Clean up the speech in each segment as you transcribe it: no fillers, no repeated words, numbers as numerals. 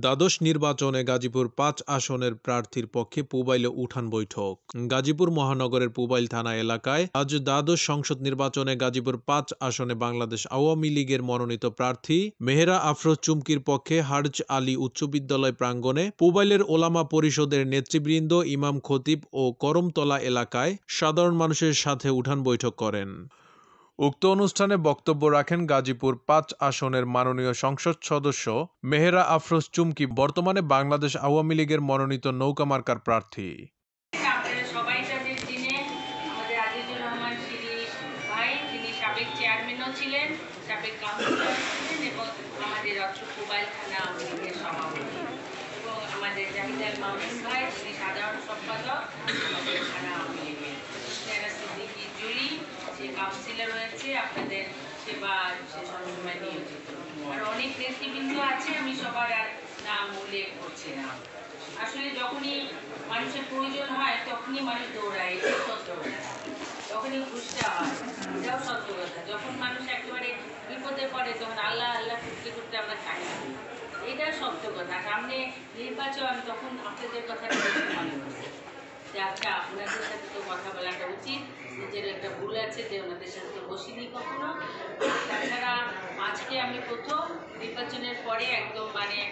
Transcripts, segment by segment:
দ্বাদশ নির্বাচনে গাজীপুর ৫ আসনের প্রার্থীর পক্ষে পুবাইলে উঠান বৈঠক। গাজীপুর মহানগরের পুবাইল থানা এলাকায় আজ দ্বাদশ সংসদ নির্বাচনে গাজীপুর ৫ আসনে বাংলাদেশ আওয়ামী লীগের মনোনীত প্রার্থী মেহেরা আফরোজ চুমকির পক্ষে হার্জ আলী উচ্চ বিদ্যালয় প্রাঙ্গণে পুবাইলের ওলামা পরিষদের নেতৃবৃন্দ, ইমাম খতিব ও করমতলা এলাকায় সাধারণ মানুষের সাথে উঠান বৈঠক করেন। উক্ত অনুষ্ঠানে বক্তব্য রাখেন গাজীপুর ৫ আসনের মাননীয় সংসদ সদস্য মেহেরা আফরোজ চুমকি, বর্তমানে বাংলাদেশ আওয়ামী লীগের মনোনীত নৌকা মার্কার প্রার্থী। আপনারা সবাই তাদের দিনে আমাদের আজিজুর রহমান শিরিষ ভাই, তিনি সাবেক চেয়ারম্যানও ছিলেন, সাবেক কাউন্সিলর ছিলেন এবং আমাদের পুবাইল থানা আওয়ামী লীগের সভাপতি, এবং আমাদের জাহিদাল মামুন ভাই, তিনি সাধারণ সম্পাদক আমাদের থানা আওয়ামী লীগের, সিদ্দিকি জুলি, সে কাউন্সিলর হয়েছে, আপনাদের সেবা সে সবসময় নিয়োজিত। আর অনেক নেতৃবৃন্দ আছে, আমি সবার আর নাম উল্লেখ করছি না। আসলে যখনই মানুষের প্রয়োজন হয় তখনই মানুষ দৌড়ায়, এটাই সত্য কথা। তখনই ঘুষটা হয়, এটাও সত্য কথা। যখন মানুষ একেবারে বিপদে পড়ে তখন আল্লাহ আল্লাহ করতে করতে আমরা থাকি, এটাও সত্য কথা। সামনে নির্বাচন, তখন আপনাদের কথাটা মনে হচ্ছে যে আচ্ছা, আপনাদের সাথে তো কথা বলাটা উচিত, নিজের একটা ভুল আছে যে ওনাদের সাথে তো বসিনি কখনো। তাছাড়া আজকে আমি প্রথম নির্বাচনের পরে একদম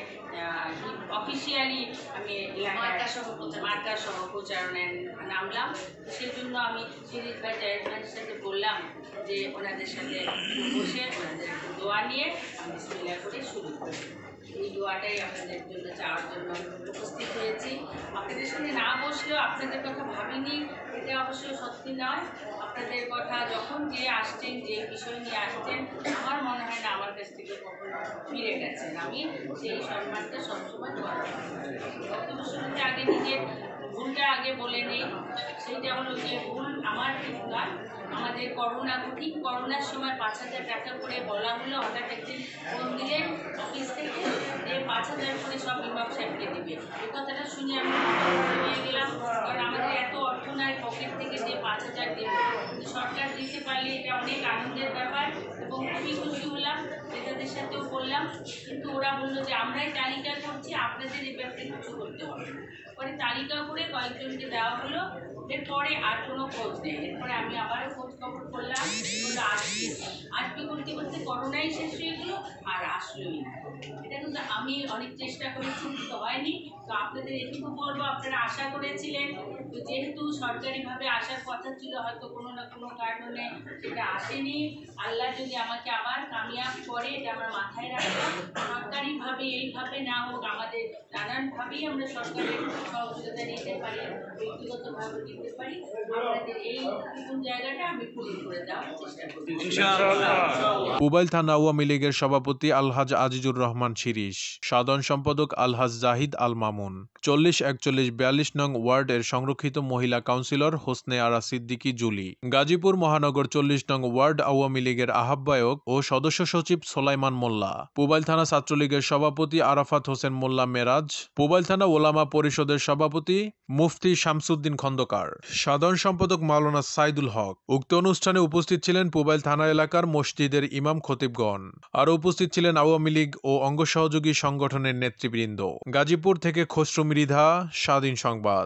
অফিসিয়ালি আমি মার্কা সহ প্রচারণায় নামলাম। সেই জন্য আমি শিরিষ ভাই, জাহিদ ভাইয়ের সাথে বললাম যে ওনাদের সাথে বসে ওনাদের একটু দোয়া নিয়ে আমি বিসমিল্লাহ করে শুরু করি। এই দোয়াটাই আপনাদের জন্য চাওয়ার জন্য উপস্থিত হয়েছি। আপনাদের সাথে না বসলেও আপনাদের কথা ভাবিনি, এটা অবশ্যই সত্যি নয়। আপনাদের কথা যখন যে আসছেন, যে বিষয় নিয়ে আসছেন, আমার মনে হয় না আমার কাছ থেকে কখনো ফিরে গেছেন। আমি সেই সম্মানটা সবসময় বক্তব্য শুরুতে আগে নিজের ভুলটা আগে বলে নেই। সেইটা হলো যে ভুল আমার ঠিক নয়। আমাদের কঠিন করোনার সময় ৫,০০০ টাকা করে বলা হলো, হঠাৎ একদিন ফোন দিলেন অফিস থেকে যে ৫,০০০ করে সব ইমাম সাহেবকে দিবে। এই কথাটা শুনে আমি হয়ে গেলাম, কারণ আমাদের এত অর্থ নয় পকেট থেকে যে ৫,০০০ দেবে। সরকার দিতে পারলে এটা অনেক আনন্দের ব্যাপার এবং খুবই খুশি হলাম। নেতাদের সাথেও বললাম, কিন্তু ওরা বললো যে আমরাই তালিকা করছি, আপনাদের এই ব্যাপারে কিছু করতে হবে। পরে তালিকা করে কয়েকজনকে দেওয়া হলো, এরপরে আর কোনো খোঁজ নেই। এরপরে আমি আবারও খোঁজ খবর করলাম, আসবে করতে করতে করোনাই শেষ হয়ে গেলো, আর আসলোই না। এটা কিন্তু আমি অনেক চেষ্টা করেছি, কিন্তু হয়নি। তো আপনাদের এটুকু বলবো, আপনারা আশা করেছিলেন, তো যেহেতু সরকারিভাবে আসার কথা ছিল, হয়তো কোনো না কোনো কারণে সেটা আসেনি। আল্লাহ যদি আমাকে আবার কামিয়াব করে, এটা আমার মাথায় রাখবো। সরকারিভাবে এইভাবে না হোক, আমাদের নানানভাবেই আমরা সরকারের সহযোগিতা নিতে পারি, ব্যক্তিগতভাবে নিতে পারি। আপনাদের এই নতুন জায়গাটা আমি পূরণ করে দেওয়ার চেষ্টা করি ইনশাআল্লাহ। পুবাইল থানা আওয়ামী লীগের সভাপতি আলহাজ আজিজুর রহমান শিরিষ, সাধারণ সম্পাদক আলহাজ জাহিদ আল মামুন, ৪০, ৪১, ৪২ নং ওয়ার্ডের সংরক্ষিত মহিলা কাউন্সিলর হোসনে আরা সিদ্দিকি জুলি, গাজীপুর মহানগর ৪০ নং ওয়ার্ড আওয়ামী লীগের আহ্বায়ক ও সদস্য সচিব সোলাইমান মোল্লা, পুবাইল থানা ছাত্রলীগের সভাপতি আরাফাত হোসেন মোল্লা মেরাজ, পুবাইল থানা ওলামা পরিষদের সভাপতি মুফতি শামসুদ্দিন খন্দকার, সাধারণ সম্পাদক মাওলানা সাইদুল হক। উক্ত অনুষ্ঠানে উপস্থিত ছিলেন পুবাইল থানা এলাকার মসজিদের ইমাম খতিবগণ। আরও উপস্থিত ছিলেন আওয়ামী লীগ ও অঙ্গ সহযোগী সংগঠনের নেতৃবৃন্দ। গাজীপুর থেকে খসরু মৃধা, স্বাধীন সংবাদ।